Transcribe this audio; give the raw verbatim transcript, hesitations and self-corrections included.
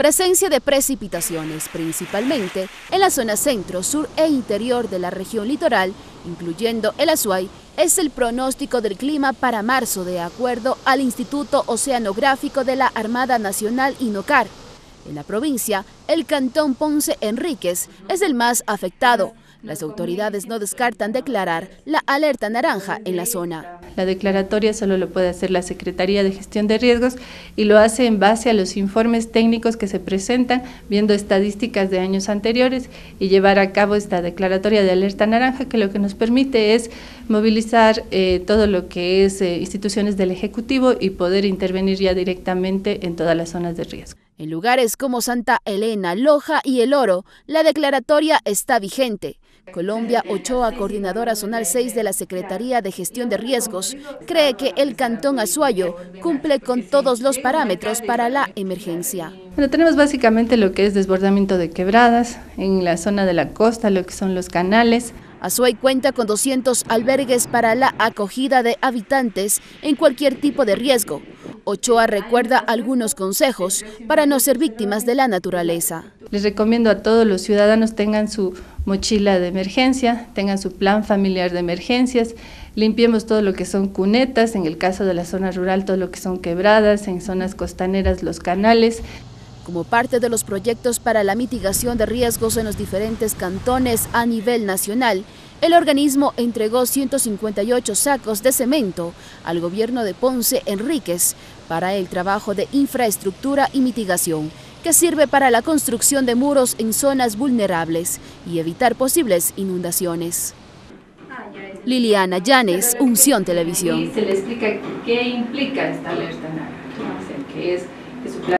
Presencia de precipitaciones, principalmente en la zona centro, sur e interior de la región litoral, incluyendo el Azuay, es el pronóstico del clima para marzo de acuerdo al Instituto Oceanográfico de la Armada Nacional INOCAR. En la provincia, el cantón Ponce Enríquez es el más afectado. Las autoridades no descartan declarar la alerta naranja en la zona. La declaratoria solo lo puede hacer la Secretaría de Gestión de Riesgos y lo hace en base a los informes técnicos que se presentan, viendo estadísticas de años anteriores y llevar a cabo esta declaratoria de alerta naranja, que lo que nos permite es movilizar eh, todo lo que es eh, instituciones del Ejecutivo y poder intervenir ya directamente en todas las zonas de riesgo. En lugares como Santa Elena, Loja y El Oro, la declaratoria está vigente. Colombia Ochoa, coordinadora zonal seis de la Secretaría de Gestión de Riesgos, cree que el cantón Azuayo cumple con todos los parámetros para la emergencia. Bueno, tenemos básicamente lo que es desbordamiento de quebradas, en la zona de la costa, lo que son los canales. Azuay cuenta con doscientos albergues para la acogida de habitantes en cualquier tipo de riesgo. Ochoa recuerda algunos consejos para no ser víctimas de la naturaleza. Les recomiendo a todos los ciudadanos tengan su mochila de emergencia, tengan su plan familiar de emergencias, limpiemos todo lo que son cunetas, en el caso de la zona rural todo lo que son quebradas, en zonas costaneras los canales. Como parte de los proyectos para la mitigación de riesgos en los diferentes cantones a nivel nacional, el organismo entregó ciento cincuenta y ocho sacos de cemento al gobierno de Ponce Enríquez para el trabajo de infraestructura y mitigación, que sirve para la construcción de muros en zonas vulnerables y evitar posibles inundaciones. Liliana Llanes, Unción Televisión. Y se le explica qué implica esta alerta naranja, o sea, que es que su plan